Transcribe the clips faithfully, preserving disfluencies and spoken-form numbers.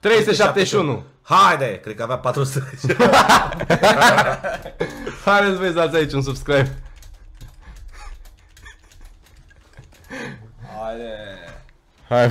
trei sute șaptezeci și unu. Haide, cred că avea patru sute. Haideți voi dați aici un subscribe. Haide. Hai.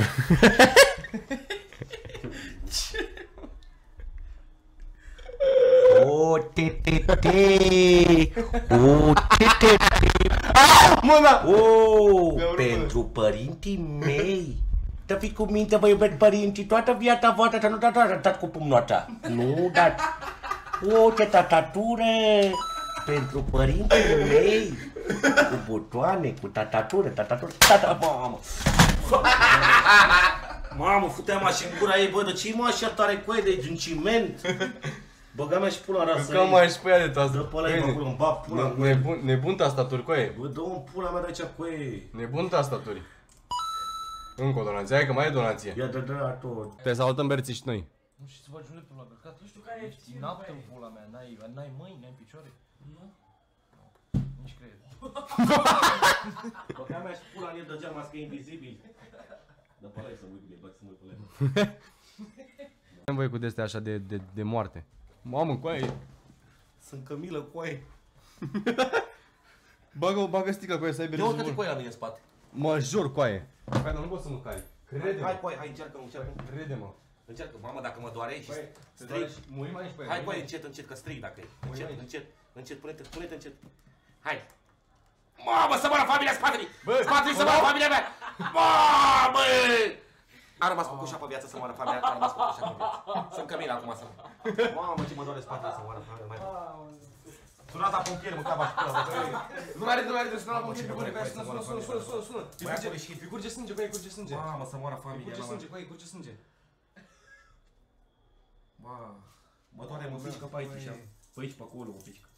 O, te, te, te. O, te, te, te. Mâna! O, pentru părinții mei. Să fii cu minte, vă iubesc părinții, toată viața voastră, să nu dați așa, dați cu pumnul așa. Nu dați. O, ce tatature. Pentru părinții mei. Cu butoane, cu tatatură, tatatură, tata, mamă. Mamă, futea-mă și în gura ei, bă, de ce-i mă așa tare cu ei de ciment? Băga-mea și pula în rasă. Că mai și pe ea de tastatură. Dă pe ăla, ei, mă, pula, îmi bag pula în gură. Nebun, nebun tastaturi cu ei. Bă, dă-o în pula mea de aici cu ei. Nebun tastaturi. Încă o donație, hai că mai e donație. Ia dă-dă tot. Te salutăm Berții și noi. Nu știu să faci unetul la căcat. Nu știu care e naptă în pula mea. N-ai mâini, n-ai picioare? Nu. Nici cred. Băga-mea și pula în el de geam, mască invizibil. Dă pe ăla să mă uit, bă, să mă uit pe ăla. Am voie cu de-astea așa de, de, de moarte. Mamă, cu aia. Sunt cămilă cu aia. Bagă, bagă sticla cu aia să aibă Ia uite-te rezolvul. cu aia la mine în spate. Mă jur cu aia. Hai, dar nu pot să mă cari. Crede-mă. Hai cu aia, hai, încearcă, încearcă. Crede-mă. Încearcă, mamă, dacă mă doare și Strig. strig. Murim aici pe aia. Hai cu aia, încet, încet, că strig dacă e. Încet, încet, încet, pune-te, pune-te încet. Hai. Mamă, să moară familia spatele! Spatele să moară familia mea! Mamă! A rămas cu cușa pe viață să moară familia, a rămas cu cușa pe viață. Sunt cămin acum să... Mamă, ce mă doare spatele să moară familia mea. Sunați la pompieri, mâncava și pula, bă. Nu mai are, nu mai are, sună la pompieri pe bune, pe aia, sună, sună, sună, sună, sună, sună. Băiatul și... Îi curge sânge, băi, îi curge sânge. Mamă, să moară Îi familia curge mea. sânge, băi, îi curge sânge. Mamă, mă doare, mă pișcă pe aici, așa. Pe aici, pe acolo, mă pișcă.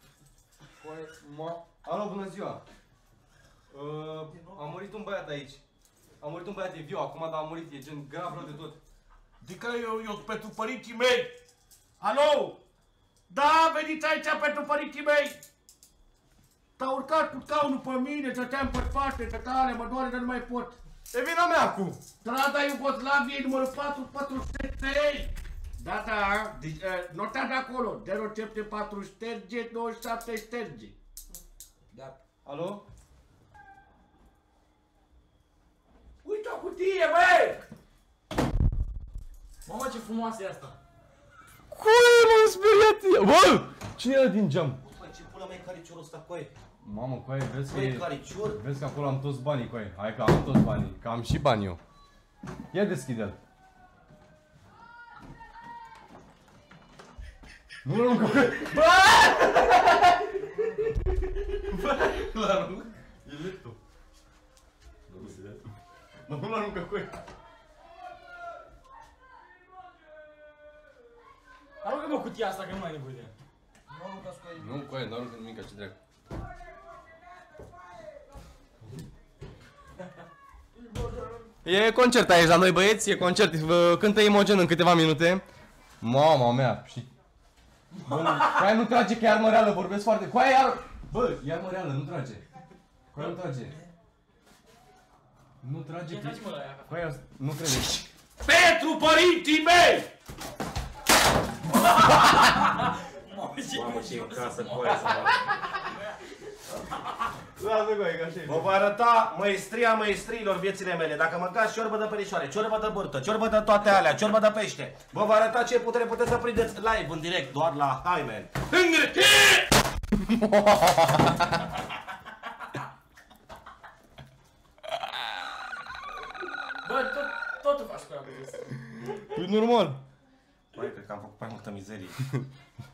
Alo, bună ziua. Uh, a murit un băiat aici. A murit un băiat, e viu acum, dar a murit, e gen grav rău de tot. Adică eu, eu pentru părinții mei. Alo? Da, veniți aici pentru părinții mei. S-a urcat cu scaunul pe mine, stăteam pe spate, că tare, mă doare, dar nu mai pot. E vina mea acum. Strada Iugoslaviei, numărul patru patru trei. Da, da, deci, uh, notați acolo, zero șapte patru șterge, douăzeci și șapte șterge. Da. Alo? Uite o cutie, băi! Mamă, ce frumoasă e asta. Cui, m-am speriat. Bă! Cine era din geam? Băi, ce pula mea e cariciorul ăsta, coaie? Mamă, cu aia, vezi că Băi, e... caricior? Vezi că acolo am toți banii cu aia. Hai că am toți banii, că am și bani eu. Ia deschide-l. Nu, nu, nu, că... Bă! Bă! L-arunc. E leptul. Mă, nu l-aruncă cu aia. Aruncă-mă cutia asta, că nu mai ai nevoie de ea. Nu aruncați cu aia. Nu, cu aia, nu aruncă nimica, ce dracu. E concert aici la noi, băieți, e concert, vă cântă Imogen în câteva minute. Mama mea, și... Bă, cu aia nu trage, că e armă reală, vorbesc foarte... Cu aia e armă... Bă, e armă reală, nu trage. Cu aia nu trage. Nu trage, că... Tragi-mă la ea. Cu aia nu crede. Pentru părinții mei! Mamă, ce Mamă, ce în casă cu aia să moară. Lasă cu aia, că așa e. Vă voi arăta măestria măestriilor viețile mele. Dacă mâncați ciorbă de perișoare, ciorbă de burtă, ciorbă de toate alea, ciorbă de pește, vă voi arăta ce putere puteți să prindeți live în direct, doar la Hymen. Bă, tot, tot tu faci cu ea, bă. E normal. Băi, cred că am făcut mai multă mizerie.